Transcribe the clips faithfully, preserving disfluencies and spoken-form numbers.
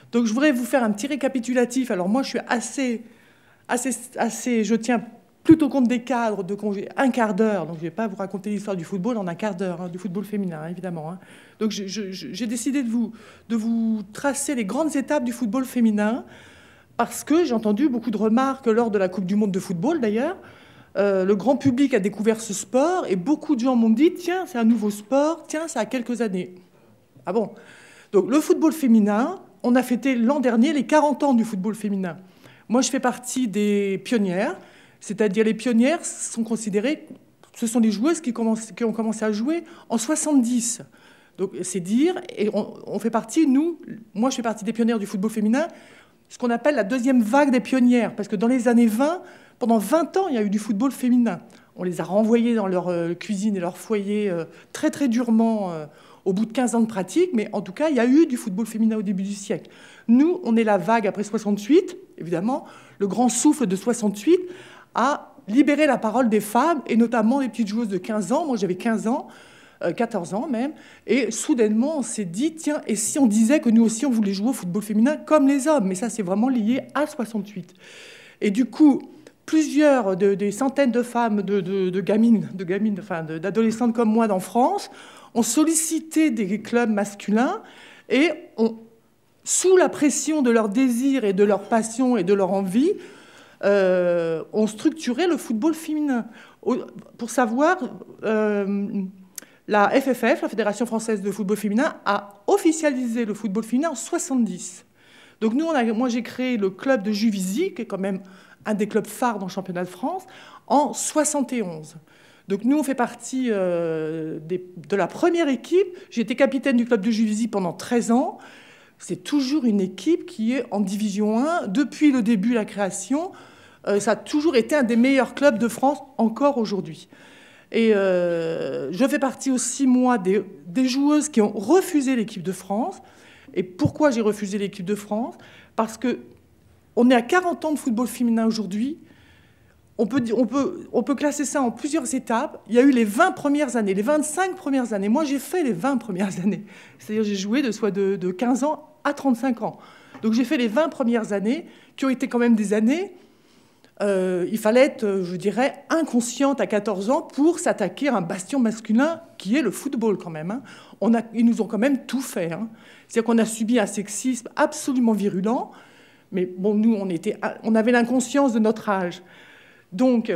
Donc je voudrais vous faire un petit récapitulatif. Alors moi, je suis assez, assez, assez, je tiens plutôt compte des cadres de congé, un quart d'heure. Donc je ne vais pas vous raconter l'histoire du football en un quart d'heure, hein, du football féminin, hein, évidemment. Hein. Donc j'ai décidé de vous, de vous tracer les grandes étapes du football féminin, parce que j'ai entendu beaucoup de remarques lors de la Coupe du Monde de football, d'ailleurs. Euh, le grand public a découvert ce sport et beaucoup de gens m'ont dit « Tiens, c'est un nouveau sport, tiens, ça a quelques années. » Ah bon? Donc le football féminin, on a fêté l'an dernier les quarante ans du football féminin. Moi, je fais partie des pionnières, c'est-à-dire les pionnières sont considérées, ce sont les joueuses qui, commencent, qui ont commencé à jouer en soixante-dix. Donc c'est dire, et on, on fait partie, nous, moi je fais partie des pionnières du football féminin, ce qu'on appelle la deuxième vague des pionnières, parce que dans les années vingt, pendant vingt ans, il y a eu du football féminin. On les a renvoyées dans leur euh, cuisine et leur foyer euh, très très durement euh, au bout de quinze ans de pratique, mais en tout cas, il y a eu du football féminin au début du siècle. Nous, on est la vague après soixante-huit, évidemment, le grand souffle de soixante-huit a libéré la parole des femmes, et notamment des petites joueuses de quinze ans. Moi, j'avais quinze ans, euh, quatorze ans même, et soudainement, on s'est dit, tiens, et si on disait que nous aussi, on voulait jouer au football féminin comme les hommes? Mais ça, c'est vraiment lié à soixante-huit. Et du coup, plusieurs, de, des centaines de femmes, de, de, de gamines, de gamines, enfin, d'adolescentes comme moi dans France, ont sollicité des clubs masculins et ont, sous la pression de leur désir et de leur passion et de leur envie, euh, ont structuré le football féminin. Pour savoir, euh, la F F F, la Fédération française de football féminin, a officialisé le football féminin en soixante-dix. Donc nous, on a, moi, j'ai créé le club de Juvisy, qui est quand même un des clubs phares dans le championnat de France, en soixante et onze. Donc nous, on fait partie euh, des, de la première équipe. J'ai été capitaine du club de Juvisy pendant treize ans. C'est toujours une équipe qui est en division un. Depuis le début de la création, euh, ça a toujours été un des meilleurs clubs de France, encore aujourd'hui. Et euh, je fais partie aussi, moi, des, des joueuses qui ont refusé l'équipe de France. Et pourquoi j'ai refusé l'équipe de France? Parce qu'on est à quarante ans de football féminin aujourd'hui. On peut, on, peut, on peut classer ça en plusieurs étapes. Il y a eu les vingt premières années, les vingt-cinq premières années. Moi, j'ai fait les vingt premières années. C'est-à-dire j'ai joué de, soit de, de quinze ans à trente-cinq ans. Donc j'ai fait les vingt premières années, qui ont été quand même des années... Euh, il fallait être, je dirais, inconsciente à quatorze ans pour s'attaquer à un bastion masculin qui est le football quand même. Hein. On a, ils nous ont quand même tout fait. Hein. C'est-à-dire qu'on a subi un sexisme absolument virulent. Mais bon, nous, on, était, on avait l'inconscience de notre âge. Donc,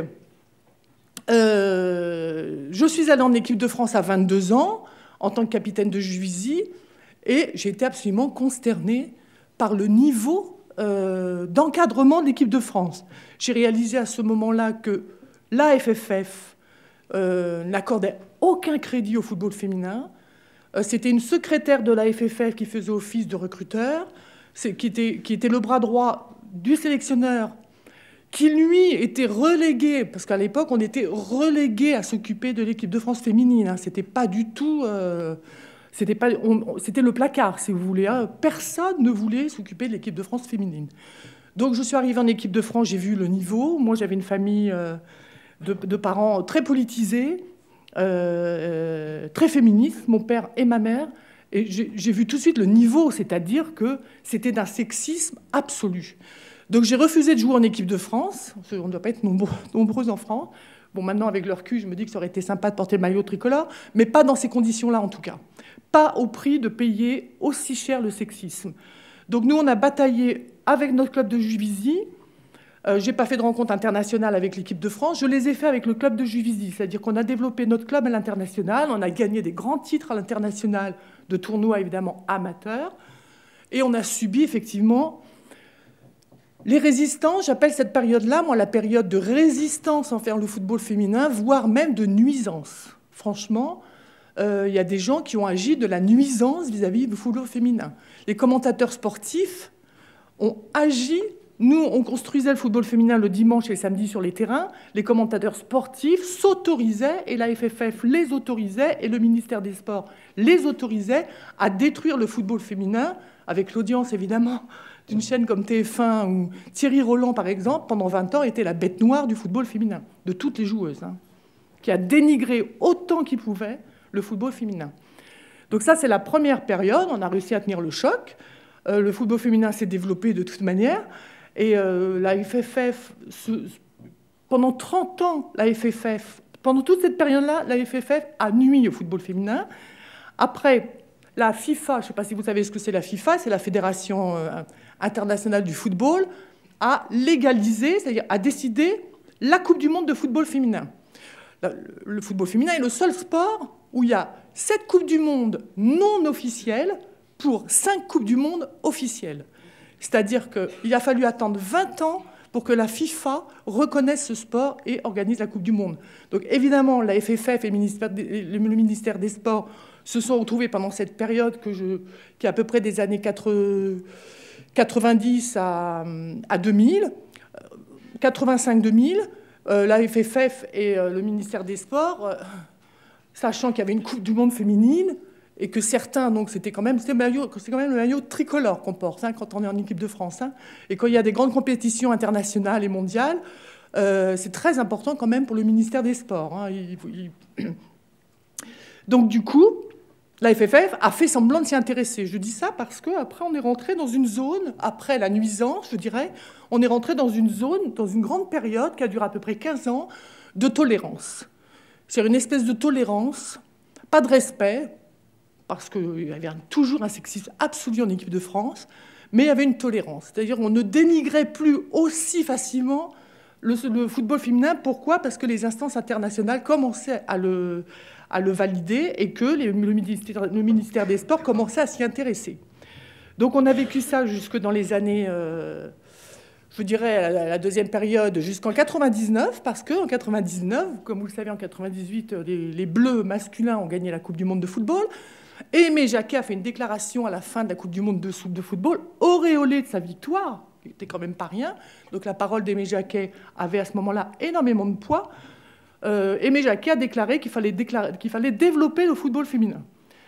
euh, je suis allée en équipe de France à vingt-deux ans, en tant que capitaine de Juvisy, et j'ai été absolument consternée par le niveau euh, d'encadrement de l'équipe de France. J'ai réalisé à ce moment-là que la F F F euh, n'accordait aucun crédit au football féminin. Euh, C'était une secrétaire de la F F F qui faisait office de recruteur, qui était, qui était le bras droit du sélectionneur, qui, lui, était relégué, parce qu'à l'époque, on était relégué à s'occuper de l'équipe de France féminine. Hein. C'était pas du tout... Euh, c'était pas, on, c'était le placard, si vous voulez. Hein. Personne ne voulait s'occuper de l'équipe de France féminine. Donc, je suis arrivée en équipe de France, j'ai vu le niveau. Moi, j'avais une famille euh, de, de parents très politisés, euh, très féministes, mon père et ma mère. Et j'ai vu tout de suite le niveau, c'est-à-dire que c'était d'un sexisme absolu. Donc j'ai refusé de jouer en équipe de France. On ne doit pas être nombreux, nombreux en France. Bon, maintenant, avec le recul, je me dis que ça aurait été sympa de porter le maillot tricolore, mais pas dans ces conditions-là, en tout cas. Pas au prix de payer aussi cher le sexisme. Donc nous, on a bataillé avec notre club de Juvisy. Euh, je n'ai pas fait de rencontre internationale avec l'équipe de France. Je les ai fait avec le club de Juvisy. C'est-à-dire qu'on a développé notre club à l'international. On a gagné des grands titres à l'international de tournois, évidemment, amateurs. Et on a subi, effectivement... Les résistants, j'appelle cette période-là, moi, la période de résistance envers le football féminin, voire même de nuisance. Franchement, euh, il y a des gens qui ont agi de la nuisance vis-à-vis du football féminin. Les commentateurs sportifs ont agi... Nous, on construisait le football féminin le dimanche et le samedi sur les terrains. Les commentateurs sportifs s'autorisaient, et la F F F les autorisait, et le ministère des Sports les autorisait à détruire le football féminin, avec l'audience, évidemment, d'une chaîne comme T F un, où Thierry Roland, par exemple, pendant vingt ans, était la bête noire du football féminin, de toutes les joueuses, hein, qui a dénigré autant qu'il pouvait le football féminin. Donc ça, c'est la première période. On a réussi à tenir le choc. Euh, le football féminin s'est développé de toute manière. Et euh, la F F F, se, pendant trente ans, la F F F, pendant toute cette période-là, la F F F a nui au football féminin. Après, la FIFA, je ne sais pas si vous savez ce que c'est la FIFA, c'est la Fédération euh, internationale du football, a légalisé, c'est-à-dire a décidé la Coupe du monde de football féminin. Le football féminin est le seul sport où il y a sept Coupes du monde non officielles pour cinq Coupes du monde officielles. C'est-à-dire qu'il a fallu attendre vingt ans pour que la FIFA reconnaisse ce sport et organise la Coupe du monde. Donc évidemment, la F F F et le ministère des Sports se sont retrouvés pendant cette période que je, qui est à peu près des années quatre-vingt-dix à, à deux mille, quatre-vingt-cinq deux mille, euh, la F F F et euh, le ministère des Sports, euh, sachant qu'il y avait une Coupe du monde féminine, et que certains, donc c'était quand même, c'est quand même le maillot tricolore qu'on porte hein, quand on est en équipe de France. Hein, et quand il y a des grandes compétitions internationales et mondiales, euh, c'est très important quand même pour le ministère des Sports. Hein, il, il... Donc du coup, la F F F a fait semblant de s'y intéresser. Je dis ça parce qu'après, on est rentré dans une zone, après la nuisance, je dirais, on est rentré dans une zone, dans une grande période qui a duré à peu près quinze ans, de tolérance. C'est une espèce de tolérance, pas de respect, parce qu'il y avait toujours un sexisme absolu en équipe de France, mais il y avait une tolérance. C'est-à-dire qu'on ne dénigrait plus aussi facilement le, le football féminin. Pourquoi? Parce que les instances internationales commençaient à le, à le valider et que les, le, ministère, le ministère des Sports commençait à s'y intéresser. Donc on a vécu ça jusque dans les années, euh, je dirais, la, la deuxième période, jusqu'en quatre-vingt-dix-neuf, parce qu'en quatre-vingt-dix-neuf, comme vous le savez, en quatre-vingt-dix-huit, les, les Bleus masculins ont gagné la Coupe du monde de football. Et Aimé Jacquet a fait une déclaration à la fin de la Coupe du monde de, de football, auréolée de sa victoire, qui n'était quand même pas rien. Donc la parole d'Aimé Jacquet avait à ce moment-là énormément de poids. Euh, Aimé Jacquet a déclaré qu'il fallait, qu'il fallait développer le football féminin.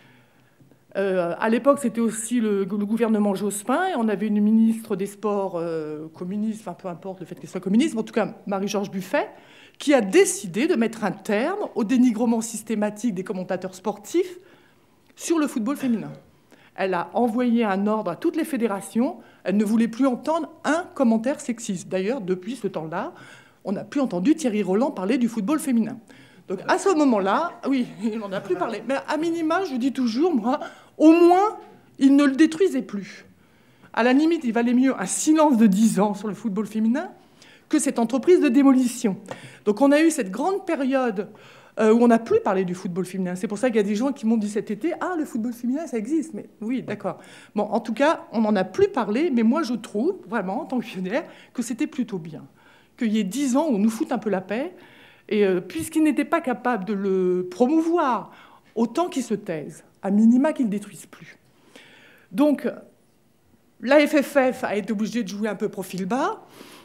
Euh, à l'époque, c'était aussi le, le gouvernement Jospin, et on avait une ministre des Sports euh, communiste, enfin peu importe le fait qu'elle soit communiste, mais en tout cas Marie-Georges Buffet, qui a décidé de mettre un terme au dénigrement systématique des commentateurs sportifs sur le football féminin. Elle a envoyé un ordre à toutes les fédérations. Elle ne voulait plus entendre un commentaire sexiste. D'ailleurs, depuis ce temps-là, on n'a plus entendu Thierry Roland parler du football féminin. Donc à ce moment-là, oui, il n'en a plus parlé. Mais à minima, je dis toujours, moi, au moins, il ne le détruisait plus. À la limite, il valait mieux un silence de dix ans sur le football féminin que cette entreprise de démolition. Donc on a eu cette grande période Euh, où on n'a plus parlé du football féminin. C'est pour ça qu'il y a des gens qui m'ont dit cet été « Ah, le football féminin, ça existe !» Mais oui, d'accord. Bon, en tout cas, on n'en a plus parlé, mais moi, je trouve, vraiment, en tant que pionnière, que c'était plutôt bien. Qu'il y ait dix ans où on nous fout un peu la paix, et euh, puisqu'ils n'étaient pas capables de le promouvoir, autant qu'ils se taisent, à minima qu'ils ne détruisent plus. Donc, la F F F a été obligée de jouer un peu profil bas.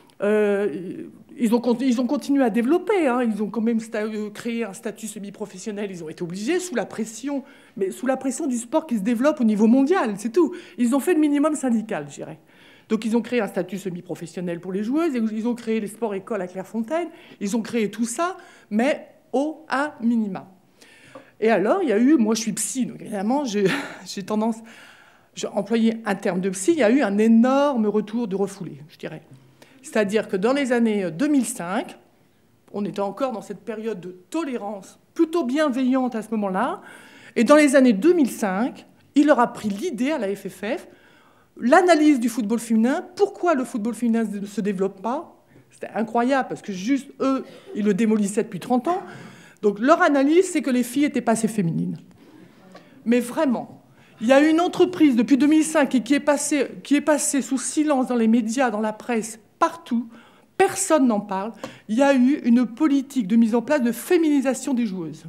Euh, ils, ont, ils ont continué à développer, hein. Ils ont quand même créé un statut semi-professionnel, ils ont été obligés, sous la pression, mais sous la pression du sport qui se développe au niveau mondial, c'est tout. Ils ont fait le minimum syndical, je dirais. Donc ils ont créé un statut semi-professionnel pour les joueuses, ils ont créé les sports-écoles à Clairefontaine, ils ont créé tout ça, mais au à minima. Et alors, il y a eu, moi je suis psy, donc évidemment, j'ai tendance, j'ai employé un terme de psy, il y a eu un énorme retour de refoulé, je dirais. C'est-à-dire que dans les années deux mille cinq, on était encore dans cette période de tolérance plutôt bienveillante à ce moment-là, et dans les années deux mille cinq, il leur a pris l'idée à la F F F, l'analyse du football féminin, pourquoi le football féminin ne se développe pas. C'était incroyable, parce que juste eux, ils le démolissaient depuis trente ans. Donc leur analyse, c'est que les filles n'étaient pas assez féminines. Mais vraiment, il y a une entreprise depuis deux mille cinq et qui est passée, qui est passée sous silence dans les médias, dans la presse, partout, personne n'en parle. Il y a eu une politique de mise en place de féminisation des joueuses.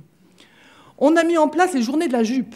On a mis en place les journées de la jupe.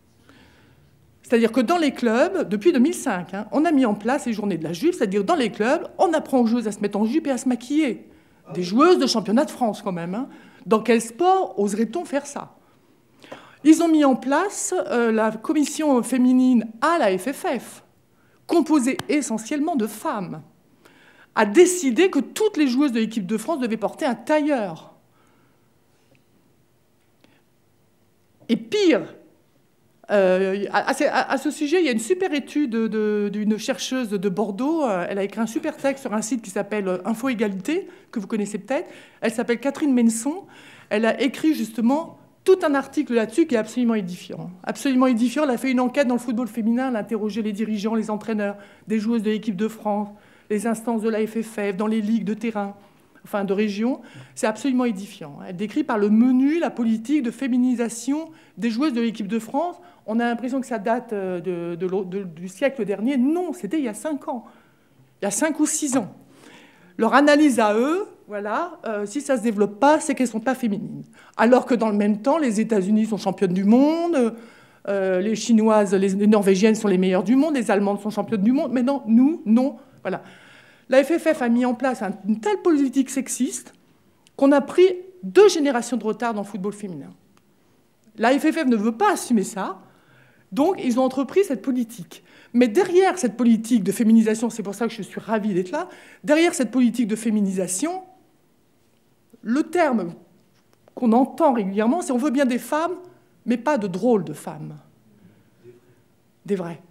C'est-à-dire que dans les clubs, depuis deux mille cinq, hein, on a mis en place les journées de la jupe, c'est-à-dire dans les clubs, on apprend aux joueuses à se mettre en jupe et à se maquiller. Des joueuses de championnat de France quand même. Hein. Dans quel sport oserait-on faire ça? Ils ont mis en place euh, la commission féminine à la F F F, composée essentiellement de femmes, a décidé que toutes les joueuses de l'équipe de France devaient porter un tailleur. Et pire, Euh, à, à, à ce sujet, il y a une super étude d'une chercheuse de Bordeaux. Elle a écrit un super texte sur un site qui s'appelle Info Égalité, que vous connaissez peut-être. Elle s'appelle Catherine Menson. Elle a écrit justement tout un article là-dessus qui est absolument édifiant. Absolument édifiant. Elle a fait une enquête dans le football féminin. Elle a interrogé les dirigeants, les entraîneurs, des joueuses de l'équipe de France, les instances de la F F F, dans les ligues de terrain, enfin de région. C'est absolument édifiant. Elle décrit par le menu la politique de féminisation des joueuses de l'équipe de France. On a l'impression que ça date de, de, de, du siècle dernier. Non, c'était il y a cinq ans. Il y a cinq ou six ans. Leur analyse à eux, voilà, euh, si ça ne se développe pas, c'est qu'elles ne sont pas féminines. Alors que dans le même temps, les États-Unis sont championnes du monde, euh, les Chinoises, les, les Norvégiennes sont les meilleures du monde, les Allemandes sont championnes du monde. Mais non, nous, non. Voilà. La F F F a mis en place une telle politique sexiste qu'on a pris deux générations de retard dans le football féminin. La F F F ne veut pas assumer ça, donc ils ont entrepris cette politique. Mais derrière cette politique de féminisation, c'est pour ça que je suis ravie d'être là, derrière cette politique de féminisation, le terme qu'on entend régulièrement, c'est on veut bien des femmes, mais pas de drôles de femmes. Des vraies.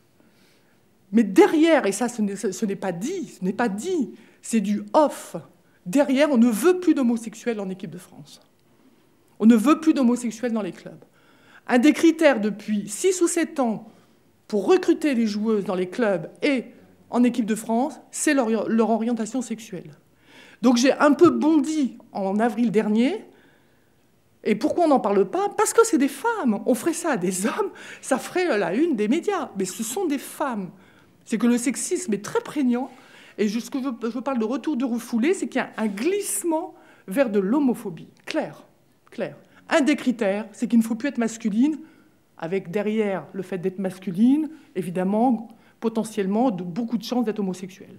Mais derrière, et ça ce n'est pas dit, ce n'est pas dit, c'est du off. Derrière, on ne veut plus d'homosexuels en équipe de France. On ne veut plus d'homosexuels dans les clubs. Un des critères depuis six ou sept ans pour recruter les joueuses dans les clubs et en équipe de France, c'est leur, leur orientation sexuelle. Donc j'ai un peu bondi en avril dernier. Et pourquoi on n'en parle pas? Parce que c'est des femmes. On ferait ça à des hommes, ça ferait la une des médias. Mais ce sont des femmes. C'est que le sexisme est très prégnant. Et ce que je, je parle de retour de refoulé, c'est qu'il y a un glissement vers de l'homophobie. Clair, clair. Un des critères, c'est qu'il ne faut plus être masculine, avec derrière le fait d'être masculine, évidemment, potentiellement, de, beaucoup de chances d'être homosexuel.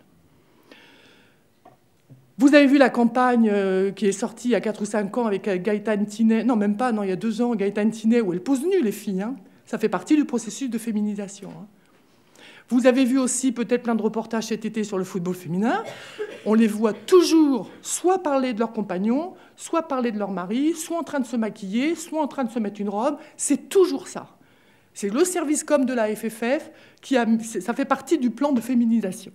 Vous avez vu la campagne euh, qui est sortie il y a quatre ou cinq ans avec Gaëtane Tinet, non, même pas, non, il y a deux ans, Gaëtane Tinet, où elle pose nue les filles. Hein. Ça fait partie du processus de féminisation. Hein. Vous avez vu aussi peut-être plein de reportages cet été sur le football féminin. On les voit toujours soit parler de leurs compagnons, soit parler de leur mari, soit en train de se maquiller, soit en train de se mettre une robe. C'est toujours ça. C'est le service com de la F F F qui a... Ça fait partie du plan de féminisation.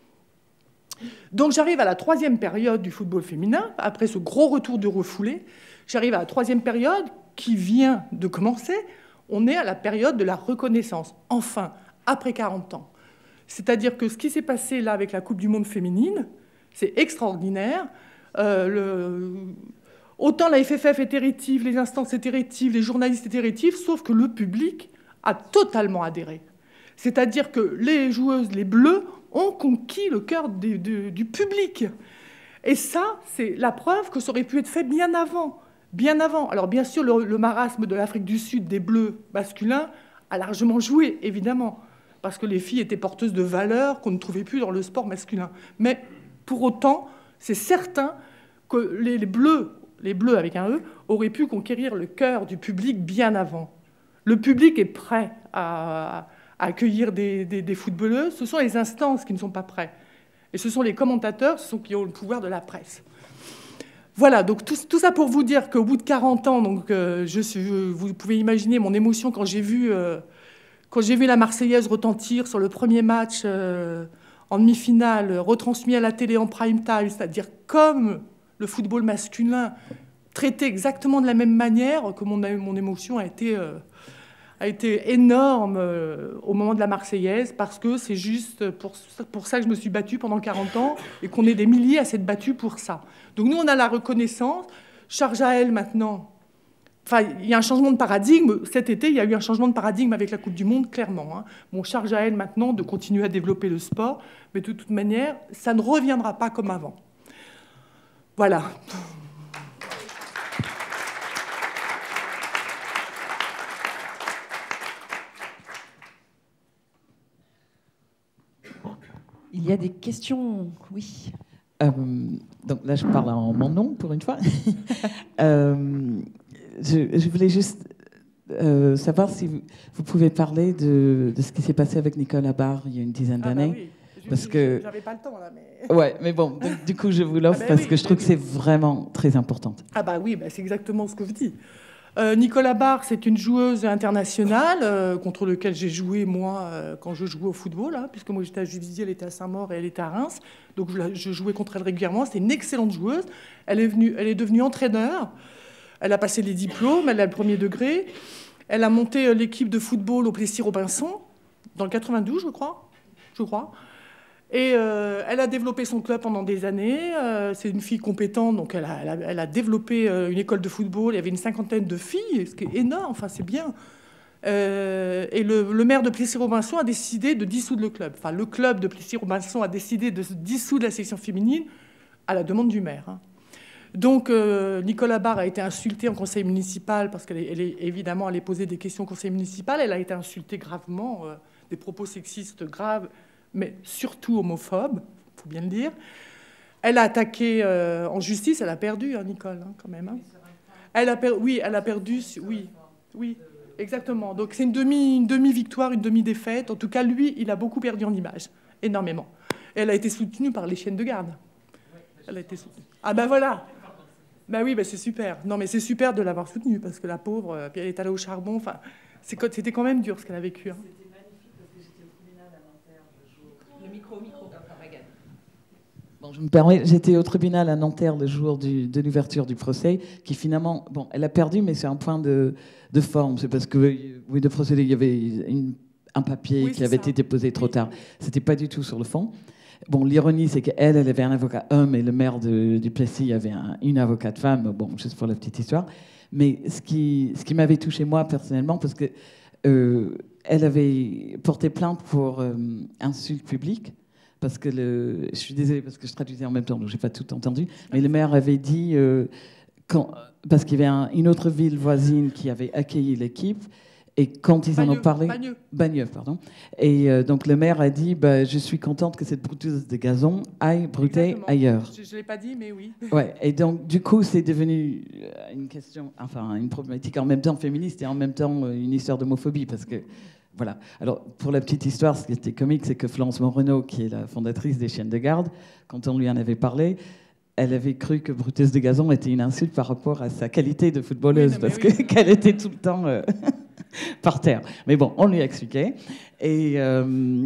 Donc j'arrive à la troisième période du football féminin, après ce gros retour de refoulé. J'arrive à la troisième période qui vient de commencer. On est à la période de la reconnaissance. Enfin, après quarante ans. C'est-à-dire que ce qui s'est passé là avec la Coupe du Monde féminine, c'est extraordinaire. Euh, le... Autant la F F F était rétive, les instances étaient rétives, les journalistes étaient rétifs, sauf que le public a totalement adhéré. C'est-à-dire que les joueuses, les Bleues, ont conquis le cœur du, du, du public. Et ça, c'est la preuve que ça aurait pu être fait bien avant. Bien avant. Alors bien sûr, le, le marasme de l'Afrique du Sud des Bleus masculins a largement joué, évidemment, parce que les filles étaient porteuses de valeurs qu'on ne trouvait plus dans le sport masculin. Mais pour autant, c'est certain que les, les Bleus, les Bleus avec un E, auraient pu conquérir le cœur du public bien avant. Le public est prêt à, à accueillir des, des, des footballeuses. Ce sont les instances qui ne sont pas prêts. Et ce sont les commentateurs ce sont qui ont le pouvoir de la presse. Voilà, donc tout, tout ça pour vous dire qu'au bout de quarante ans, donc, euh, je suis, vous pouvez imaginer mon émotion quand j'ai vu... Euh, Quand j'ai vu la Marseillaise retentir sur le premier match euh, en demi-finale, retransmis à la télé en prime time, c'est-à-dire comme le football masculin, traité exactement de la même manière, que mon, mon émotion a été, euh, a été énorme euh, au moment de la Marseillaise, parce que c'est juste pour, pour ça que je me suis battue pendant quarante ans, et qu'on est des milliers à s'être battus pour ça. Donc nous, on a la reconnaissance. Charge à elle maintenant... Enfin, il y a un changement de paradigme. Cet été, il y a eu un changement de paradigme avec la Coupe du Monde, clairement. Hein. Bon, charge à elle maintenant de continuer à développer le sport, mais de toute manière, ça ne reviendra pas comme avant. Voilà. Il y a des questions, oui. Euh, donc là, je parle en mon nom pour une fois. euh, Je, je voulais juste euh, savoir si vous, vous pouvez parler de, de ce qui s'est passé avec Nicolas Barr il y a une dizaine d'années. Ah bah oui. Parce que j'avais pas le temps là, mais ouais, mais bon, donc, du coup je vous l'offre ah bah parce oui, que je trouve oui. que c'est vraiment très important. Ah bah oui, bah c'est exactement ce que je dis. Euh, Nicolas Barre, c'est une joueuse internationale euh, contre laquelle j'ai joué, moi, euh, quand je jouais au football, hein, puisque moi j'étais à Juvisy, elle était à Saint-Maur et elle était à Reims. Donc je, la, je jouais contre elle régulièrement. C'est une excellente joueuse. Elle est, venue, elle est devenue entraîneur. Elle a passé les diplômes, elle a le premier degré. Elle a monté l'équipe de football au Plessis-Robinson, dans le quatre-vingt-douze, je crois. Je crois. Et euh, elle a développé son club pendant des années. Euh, c'est une fille compétente, donc elle a, elle a, elle a développé euh, une école de football. Il y avait une cinquantaine de filles, ce qui est énorme, enfin c'est bien. Euh, et le, le maire de Plessis-Robinson a décidé de dissoudre le club. Enfin, le club de Plessis-Robinson a décidé de dissoudre la section féminine à la demande du maire. Hein. Donc euh, Nicolas Barre a été insultée en conseil municipal parce qu'elle est, elle est, évidemment allait poser des questions au conseil municipal. Elle a été insultée gravement, euh, des propos sexistes graves, mais surtout homophobe, il faut bien le dire. Elle a attaqué euh, en justice, elle a perdu, hein, Nicole, hein, quand même. Hein. Elle a per... Oui, elle a perdu, oui, oui, exactement. Donc c'est une, demi, une demi-victoire, une demi-défaite. En tout cas, lui, il a beaucoup perdu en image, énormément. Et elle a été soutenue par les chiennes de garde. Elle a été soutenue. Ah ben voilà. Ben oui, ben c'est super. Non, mais c'est super de l'avoir soutenue, parce que la pauvre, puis elle est allée au charbon. Enfin, c'était quand même dur ce qu'elle a vécu. Hein. Micro, micro. Bon, je me permets, j'étais au tribunal à Nanterre le jour du, de l'ouverture du procès, qui finalement, bon, elle a perdu, mais c'est un point de, de forme. C'est parce que, oui, de procédé, il y avait une, un papier oui, qui avait ça. été déposé trop oui. tard. C'était pas du tout sur le fond. Bon, l'ironie, c'est qu'elle, elle avait un avocat homme et le maire de, du Plessis avait un, une avocate femme. Bon, juste pour la petite histoire. Mais ce qui, ce qui m'avait touché moi personnellement, parce que euh, elle avait porté plainte pour euh, insulte publique. Parce que le, je suis désolée parce que je traduisais en même temps, donc j'ai pas tout entendu. Mais le maire avait dit euh, quand, parce qu'il y avait un, une autre ville voisine qui avait accueilli l'équipe et quand ils Bagneux, en ont parlé, Bagneux, Bagneux pardon. Et euh, donc le maire a dit, bah, je suis contente que cette brouteuse de gazon aille brouter Exactement. ailleurs. Je, je l'ai pas dit, mais oui. Ouais. Et donc du coup c'est devenu une question, enfin une problématique en même temps féministe et en même temps une histoire d'homophobie parce que. Voilà. Alors, pour la petite histoire, ce qui était comique, c'est que Florence Moreno, qui est la fondatrice des Chiennes de Garde, quand on lui en avait parlé, elle avait cru que brouteuse de gazon était une insulte par rapport à sa qualité de footballeuse, oui, parce oui. qu'elle était tout le temps euh, par terre. Mais bon, on lui a expliqué. Et, euh,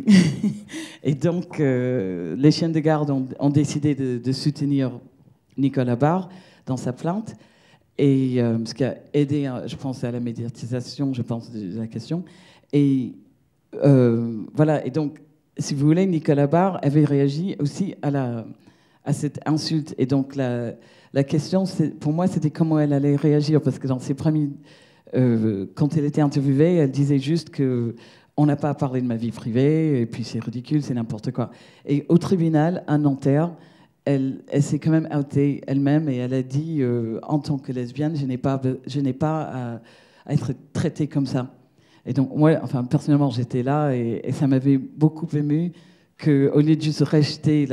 et donc, euh, les Chiennes de Garde ont, ont décidé de, de soutenir Nicolas Barre dans sa plainte, et euh, ce qui a aidé, je pense, à la médiatisation, je pense, de la question. Et euh, voilà, et donc, si vous voulez, Nicolas Barre avait réagi aussi à, la, à cette insulte. Et donc, la, la question, pour moi, c'était comment elle allait réagir. Parce que dans ses premiers... Euh, quand elle était interviewée, elle disait juste que on n'a pas à parler de ma vie privée, et puis c'est ridicule, c'est n'importe quoi. Et au tribunal, à Nanterre, elle, elle s'est quand même outée elle-même, et elle a dit, euh, en tant que lesbienne, je n'ai pas, je n'ai pas à, à être traitée comme ça. Et donc, moi, enfin, personnellement, j'étais là et, et ça m'avait beaucoup ému qu'au lieu de juste rejeter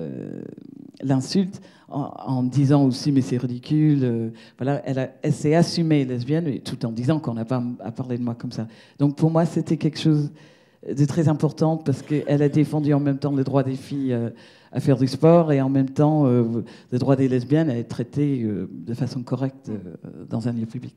l'insulte en, en disant aussi, mais c'est ridicule, euh, voilà, elle, a, elle s'est assumée lesbienne tout en disant qu'on n'a pas à parler de moi comme ça. Donc, pour moi, c'était quelque chose de très important parce qu'elle a défendu en même temps le droit des filles euh, à faire du sport et en même temps euh, le droit des lesbiennes à être traitées euh, de façon correcte euh, dans un lieu public.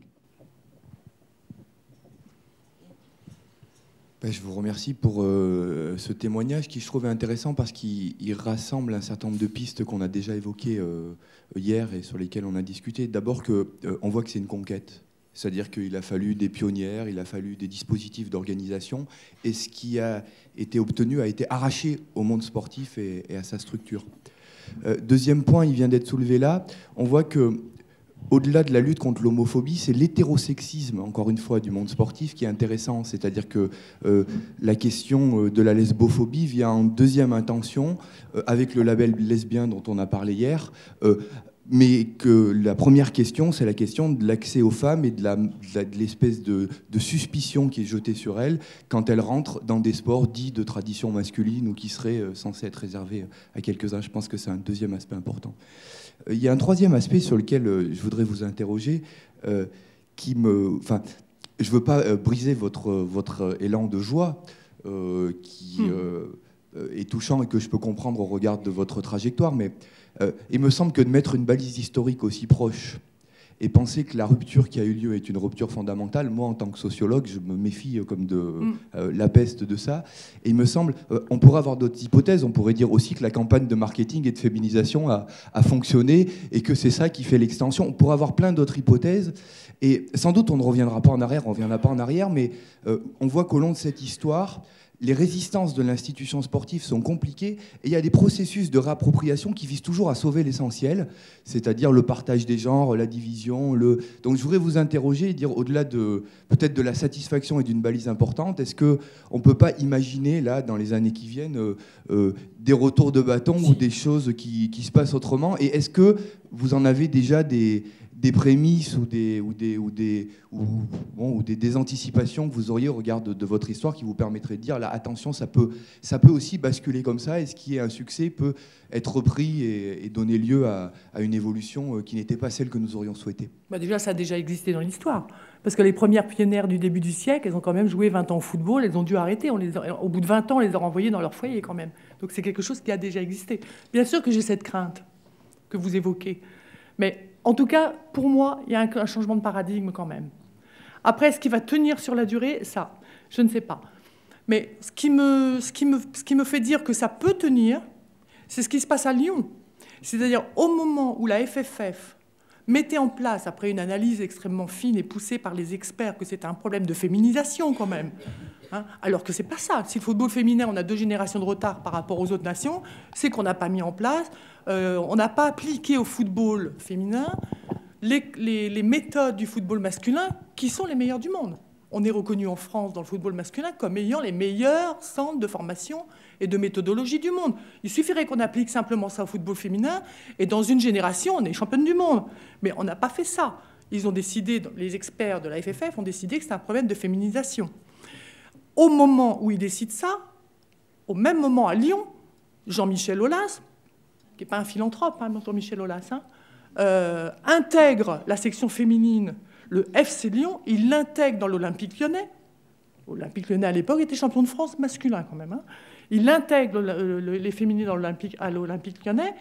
Ben, je vous remercie pour euh, ce témoignage qui je trouvais intéressant parce qu'il rassemble un certain nombre de pistes qu'on a déjà évoquées euh, hier et sur lesquelles on a discuté. D'abord qu'on euh, voit que c'est une conquête, c'est-à-dire qu'il a fallu des pionnières, il a fallu des dispositifs d'organisation et ce qui a été obtenu a été arraché au monde sportif et, et à sa structure. Euh, deuxième point, il vient d'être soulevé là, on voit que au-delà de la lutte contre l'homophobie, c'est l'hétérosexisme, encore une fois, du monde sportif qui est intéressant. C'est-à-dire que euh, la question de la lesbophobie vient en deuxième intention, euh, avec le label lesbien dont on a parlé hier, euh, mais que la première question, c'est la question de l'accès aux femmes et de, la, de l'espèce de, de suspicion qui est jetée sur elles quand elles rentrent dans des sports dits de tradition masculine ou qui seraient censés être réservés à quelques-uns. Je pense que c'est un deuxième aspect important. Il y a un troisième aspect sur lequel je voudrais vous interroger, euh, qui me, enfin, je ne veux pas euh, briser votre, votre élan de joie, euh, qui euh, est touchant et que je peux comprendre au regard de votre trajectoire, mais euh, il me semble que de mettre une balise historique aussi proche et penser que la rupture qui a eu lieu est une rupture fondamentale, moi en tant que sociologue, je me méfie comme de mm. euh, la peste de ça. Et il me semble, euh, on pourrait avoir d'autres hypothèses, on pourrait dire aussi que la campagne de marketing et de féminisation a, a fonctionné et que c'est ça qui fait l'extension. On pourrait avoir plein d'autres hypothèses. Et sans doute on ne reviendra pas en arrière, on ne reviendra pas en arrière, mais euh, on voit qu'au long de cette histoire, les résistances de l'institution sportive sont compliquées et il y a des processus de réappropriation qui visent toujours à sauver l'essentiel, c'est-à-dire le partage des genres, la division. Le... Donc je voudrais vous interroger et dire, au-delà de peut-être de la satisfaction et d'une balise importante, est-ce qu'on ne peut pas imaginer, là, dans les années qui viennent, euh, euh, des retours de bâton ou des choses qui, qui se passent autrement? Et est-ce que vous en avez déjà des... des prémices ou des, ou des, ou des, ou, bon, ou des, des anticipations que vous auriez au regard de, de votre histoire qui vous permettraient de dire, là, attention, ça peut, ça peut aussi basculer comme ça, et ce qui est un succès peut être repris et, et donner lieu à, à une évolution qui n'était pas celle que nous aurions souhaitée. Bah déjà, ça a déjà existé dans l'histoire. Parce que les premières pionnières du début du siècle, elles ont quand même joué vingt ans au football, elles ont dû arrêter. On les a, au bout de vingt ans, on les a renvoyées dans leur foyer quand même. Donc c'est quelque chose qui a déjà existé. Bien sûr que j'ai cette crainte que vous évoquez. Mais en tout cas, pour moi, il y a un, un changement de paradigme quand même. Après, ce qui va tenir sur la durée, ça, je ne sais pas. Mais ce qui me, ce qui me, ce qui me fait dire que ça peut tenir, c'est ce qui se passe à Lyon. C'est-à-dire, au moment où la F F F mettait en place, après une analyse extrêmement fine et poussée par les experts, que c'était un problème de féminisation quand même, hein, alors que c'est pas ça. Si le football féminin, on a deux générations de retard par rapport aux autres nations, c'est qu'on n'a pas mis en place... Euh, on n'a pas appliqué au football féminin les, les, les méthodes du football masculin qui sont les meilleures du monde. On est reconnu en France dans le football masculin comme ayant les meilleurs centres de formation et de méthodologie du monde. Il suffirait qu'on applique simplement ça au football féminin et dans une génération, on est championne du monde. Mais on n'a pas fait ça. Ils ont décidé, les experts de la F F F ont décidé que c'est un problème de féminisation. Au moment où ils décident ça, au même moment à Lyon, Jean-Michel Aulas, qui n'est pas un philanthrope, hein, Jean-Michel Aulas, hein, euh, intègre la section féminine, le F C Lyon, il l'intègre dans l'Olympique lyonnais. L'Olympique lyonnais, à l'époque, était champion de France masculin, quand même. Hein. Il intègre le, le, les féminines dans l'Olympique, à l'Olympique lyonnais,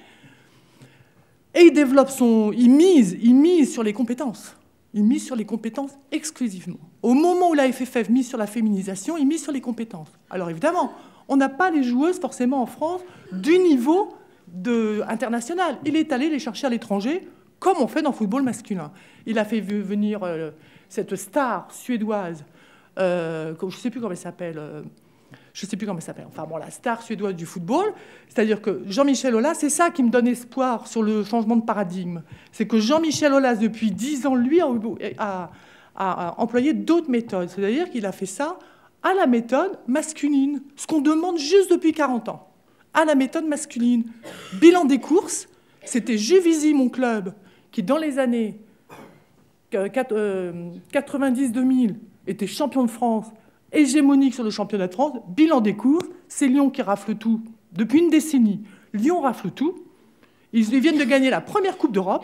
et il développe son... Il mise, il mise sur les compétences. Il mise sur les compétences exclusivement. Au moment où la F F F mise sur la féminisation, il mise sur les compétences. Alors, évidemment, on n'a pas les joueuses, forcément, en France, du niveau... De, international. Il est allé les chercher à l'étranger, comme on fait dans le football masculin. Il a fait venir euh, cette star suédoise, euh, je ne sais plus comment elle s'appelle, euh, je ne sais plus comment elle s'appelle, enfin bon, la star suédoise du football, c'est-à-dire que Jean-Michel Aulas, c'est ça qui me donne espoir sur le changement de paradigme. C'est que Jean-Michel Aulas, depuis dix ans, lui, a, a, a employé d'autres méthodes. C'est-à-dire qu'il a fait ça à la méthode masculine, ce qu'on demande juste depuis quarante ans. À la méthode masculine. Bilan des courses, c'était Juvisy, mon club, qui dans les années quatre-vingt-dix deux mille était champion de France, hégémonique sur le championnat de France. Bilan des courses, c'est Lyon qui rafle tout depuis une décennie. Lyon rafle tout. Ils viennent de gagner la première Coupe d'Europe.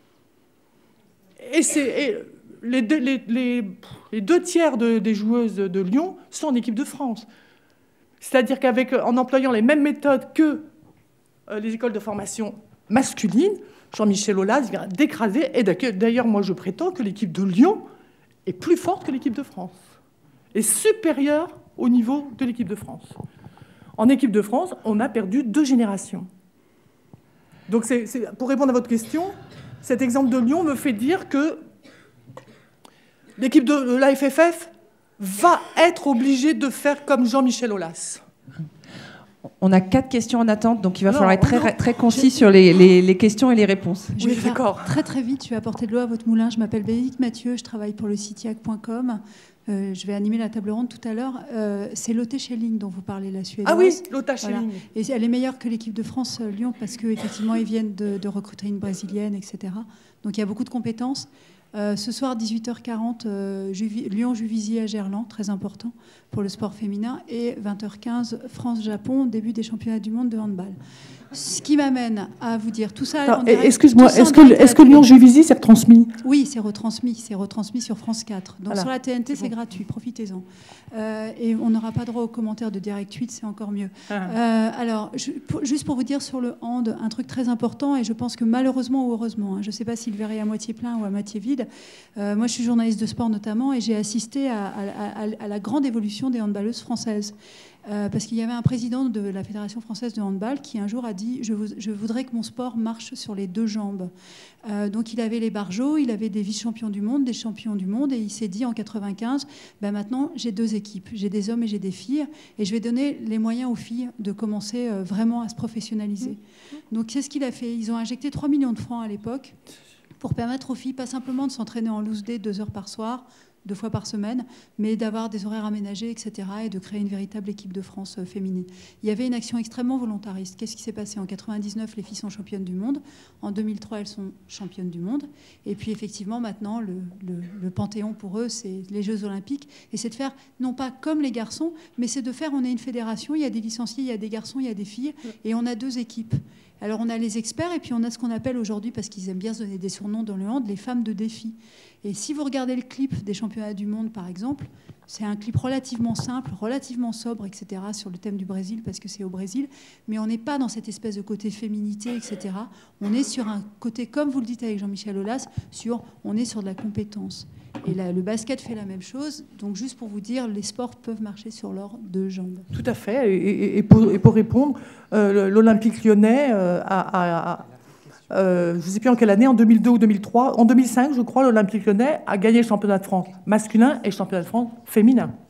Et, et les, deux, les, les, les deux tiers de, des joueuses de Lyon sont en équipe de France. C'est-à-dire qu'en employant les mêmes méthodes que euh, les écoles de formation masculines, Jean-Michel Aulas vient d'écraser. Et d'ailleurs, moi, je prétends que l'équipe de Lyon est plus forte que l'équipe de France, est supérieure au niveau de l'équipe de France. En équipe de France, on a perdu deux générations. Donc, c'est, c'est, pour répondre à votre question, cet exemple de Lyon me fait dire que l'équipe de la F F F va être obligé de faire comme Jean-Michel Aulas. On a quatre questions en attente, donc il va non, falloir être très, non. très concis sur les, les, les questions et les réponses. Je oui, vais faire d'accord. Très très vite, je vais apporter de l'eau à votre moulin. Je m'appelle Bénédicte Mathieu, je travaille pour le sitiac point com. Euh, je vais animer la table ronde tout à l'heure. Euh, c'est Lotte Schelling dont vous parlez, la Suédoise. Ah oui, Lotte Schelling. Voilà. Et elle est meilleure que l'équipe de France euh, Lyon parce qu'effectivement, ils viennent de, de recruter une Brésilienne, et cetera. Donc il y a beaucoup de compétences. Euh, ce soir, dix-huit heures quarante, euh, Juvi- Lyon-Juvisy à Gerland, très important pour le sport féminin. Et vingt heures quinze, France-Japon, début des championnats du monde de handball. Ce qui m'amène à vous dire tout ça. Alors, en direct- excuse-moi, tout ça en est-ce que, direct à est-ce que la télé. Lyon-Juvisy s'est retransmis? Oui, c'est retransmis, c'est retransmis sur France quatre. Donc Voilà. sur la T N T, c'est bon. gratuit, profitez-en. Euh, et on n'aura pas droit aux commentaires de Direct huit, c'est encore mieux. Ah. Euh, alors, je- pour- juste pour vous dire sur le hand, un truc très important, et je pense que malheureusement ou heureusement, hein, je ne sais pas si le verre est à moitié plein ou à moitié vide, euh, moi je suis journaliste de sport notamment, et j'ai assisté à, à- à- à la grande évolution des handballeuses françaises. Euh, parce qu'il y avait un président de la Fédération française de handball qui un jour a dit je, vous- je voudrais que mon sport marche sur les deux jambes. Euh, donc il avait les barjots, il avait des vice-champions du monde, des champions du monde, et il s'est dit en quatre-vingt-quinze, ben maintenant j'ai deux équipes, j'ai des hommes et j'ai des filles, et je vais donner les moyens aux filles de commencer euh, vraiment à se professionnaliser. Donc c'est ce qu'il a fait. Ils ont injecté trois millions de francs à l'époque pour permettre aux filles pas simplement de s'entraîner en loose day deux heures par soir, deux fois par semaine, mais d'avoir des horaires aménagés, et cetera, et de créer une véritable équipe de France euh, féminine. Il y avait une action extrêmement volontariste. Qu'est-ce qui s'est passé? En quatre-vingt-dix-neuf, les filles sont championnes du monde. En deux mille trois, elles sont championnes du monde. Et puis, effectivement, maintenant, le, le, le panthéon pour eux, c'est les Jeux Olympiques. Et c'est de faire, non pas comme les garçons, mais c'est de faire, on est une fédération, il y a des licenciés, il y a des garçons, il y a des filles, et on a deux équipes. Alors, on a les experts, et puis on a ce qu'on appelle aujourd'hui, parce qu'ils aiment bien se donner des surnoms dans le hand, les femmes de défi. Et si vous regardez le clip des championnats du monde, par exemple, c'est un clip relativement simple, relativement sobre, et cetera, sur le thème du Brésil, parce que c'est au Brésil, mais on n'est pas dans cette espèce de côté féminité, et cetera. On est sur un côté, comme vous le dites avec Jean-Michel Aulas, sur, on est sur de la compétence. Et là, le basket fait la même chose. Donc, juste pour vous dire, les sports peuvent marcher sur leurs deux jambes. Tout à fait. Et, et- et pour, et pour répondre, euh, l'Olympique lyonnais euh, a... a- Euh, je ne sais plus en quelle année, en deux mille deux ou deux mille trois, en deux mille cinq, je crois, l'Olympique lyonnais a gagné le championnat de France masculin et le championnat de France féminin.